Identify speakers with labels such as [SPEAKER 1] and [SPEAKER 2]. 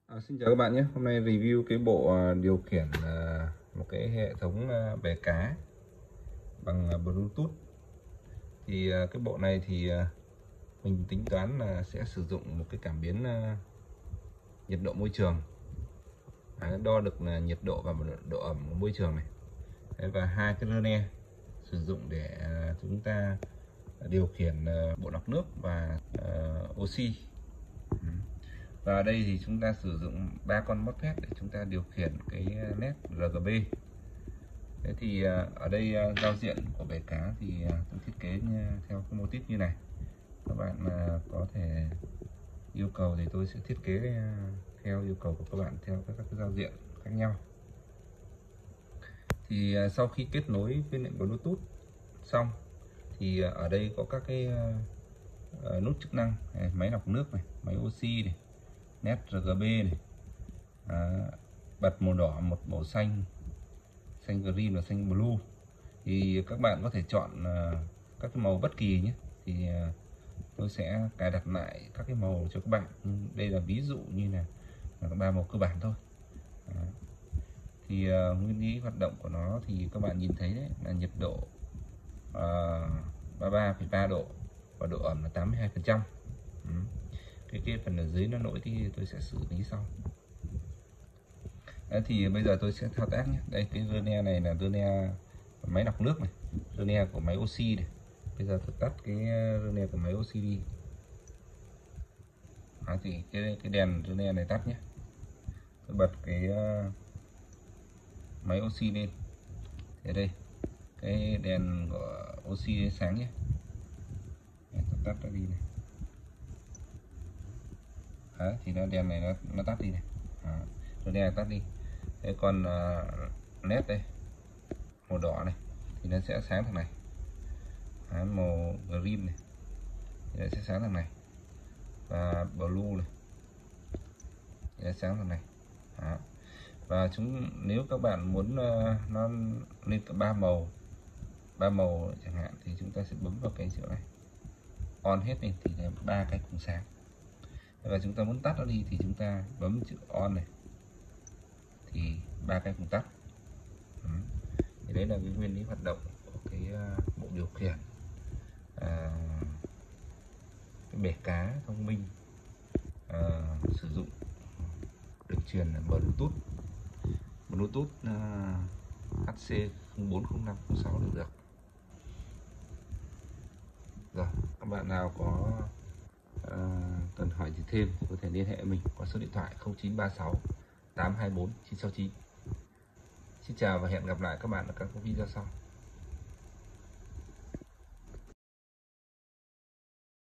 [SPEAKER 1] Xin chào các bạn nhé. Hôm nay review cái bộ điều khiển một cái hệ thống bè cá bằng Bluetooth. Thì cái bộ này thì mình tính toán là sẽ sử dụng một cái cảm biến nhiệt độ môi trường, đo được là nhiệt độ và độ ẩm của môi trường này. Và hai cái rơ ne sử dụng để chúng ta điều khiển bộ lọc nước và oxy. Và ở đây thì chúng ta sử dụng 3 con MOSFET để chúng ta điều khiển cái nét RGB. Thế thì ở đây giao diện của bè cá thì tôi thiết kế theo cái mô típ như này. Các bạn có thể yêu cầu thì tôi sẽ thiết kế theo yêu cầu của các bạn theo các cái giao diện khác nhau. Thì sau khi kết nối với điện Bluetooth xong thì ở đây có các cái nút chức năng này, máy lọc nước này, máy oxy này, nét RGB này, bật màu đỏ, một màu xanh, xanh green và xanh blue. Thì các bạn có thể chọn các cái màu bất kỳ nhé. Thì tôi sẽ cài đặt lại các cái màu cho các bạn. Đây là ví dụ như là 3 màu cơ bản thôi. Thì nguyên lý hoạt động của nó thì các bạn nhìn thấy đấy là nhiệt độ 33,3 độ và độ ẩm là 82%. Cái phần ở dưới nó nổi thì tôi sẽ xử lý sau. Đấy, thì bây giờ tôi sẽ thao tác nhé. Đây, cái rơ ne này là rơ ne máy lọc nước này, rơ ne của máy oxy này. Bây giờ tôi tắt cái rơ ne của máy oxy đi. Thì cái đèn rơ ne này tắt nhé. Tôi bật cái máy oxy lên. Thế đây, cái đèn của oxy sáng nhé. Tôi tắt nó đi này. Đấy, thì nó đèn này nó tắt đi này. Rồi đèn tắt đi. Thế còn led đây, màu đỏ này thì nó sẽ sáng thằng này. Màu green này thì nó sẽ sáng thằng này, và blue này thì nó sáng thằng này. Và nếu các bạn muốn nó lên cả ba màu chẳng hạn thì chúng ta sẽ bấm vào cái chỗ này, on hết này thì là 3 cái cùng sáng. Và chúng ta muốn tắt nó đi thì chúng ta bấm chữ on này thì 3 cái cùng tắt. Thì đấy là cái nguyên lý hoạt động của cái bộ điều khiển cái bè cá thông minh sử dụng đường truyền là Bluetooth HC040506 được. Rồi, các bạn nào có cần hỏi gì thêm thì có thể liên hệ mình qua số điện thoại 0936 824 969. Xin chào và hẹn gặp lại các bạn ở các video sau.